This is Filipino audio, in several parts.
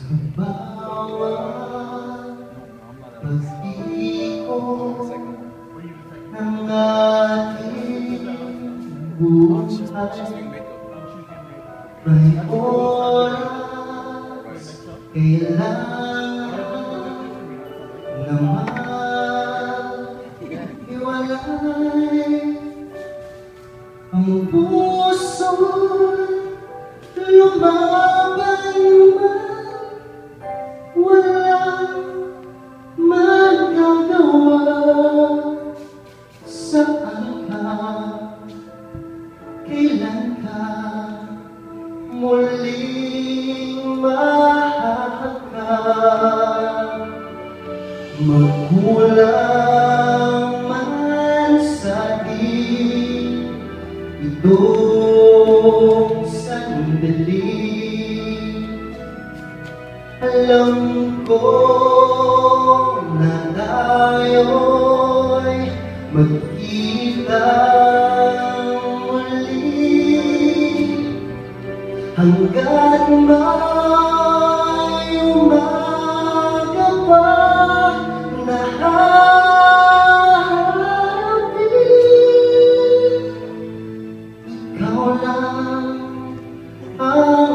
bawat pag-ikot ng ating buhay. May oras kailangan na maghiwalay. Ang puso'y lumaban man, walang magagawa. Saan ka? Kailan ka muling mahahagkan? Magkulang man sa itong sandali, alam ko na tayo'y magkita muli hanggat may umaga pa na haharapin. Ikaw lang ang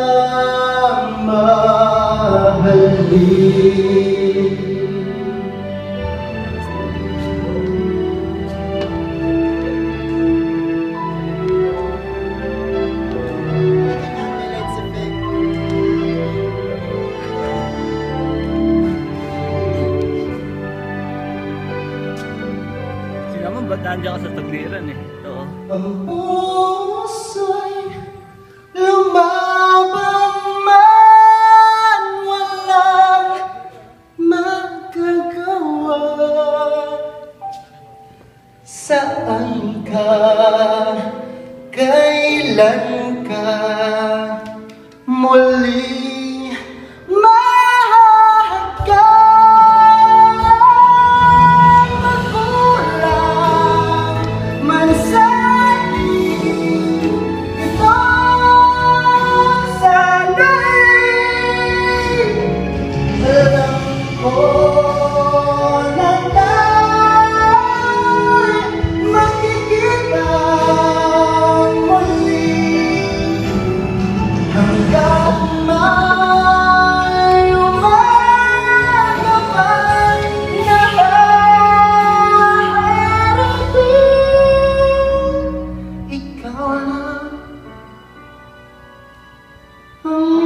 mamahalin. Ba't nandiyan ka sa tagliran eh? Ito. Ang puso'y lumabang man, walang magagawa. Saan ka? Kailan ka muling mahahagkan? Oh